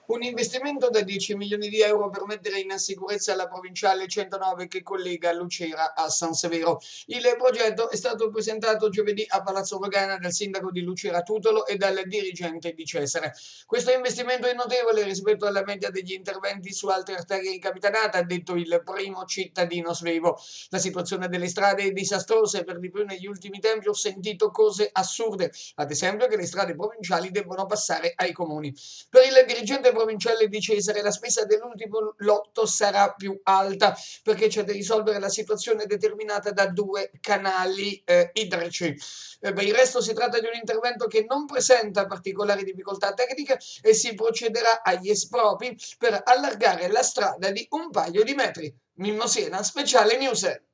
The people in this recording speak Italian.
Un investimento da 10 milioni di euro per mettere in sicurezza la provinciale 109 che collega Lucera a San Severo. Il progetto è stato presentato giovedì a Palazzo Rogana dal sindaco di Lucera Tutolo e dal dirigente di Cesare. Questo investimento è notevole rispetto alla media degli interventi su altre arterie in capitanata, ha detto il primo cittadino svevo. La situazione delle strade è disastrosa e per di più negli ultimi tempi ho sentito cose assurde, ad esempio che le strade provinciali devono passare ai comuni. Per il dirigente provinciale di Cesare la spesa dell'ultimo lotto sarà più alta perché c'è da risolvere la situazione determinata da due canali idrici. Per il resto si tratta di un intervento che non presenta particolari difficoltà tecniche e si procederà agli espropri per allargare la strada di un paio di metri. Mimmo Siena, speciale news.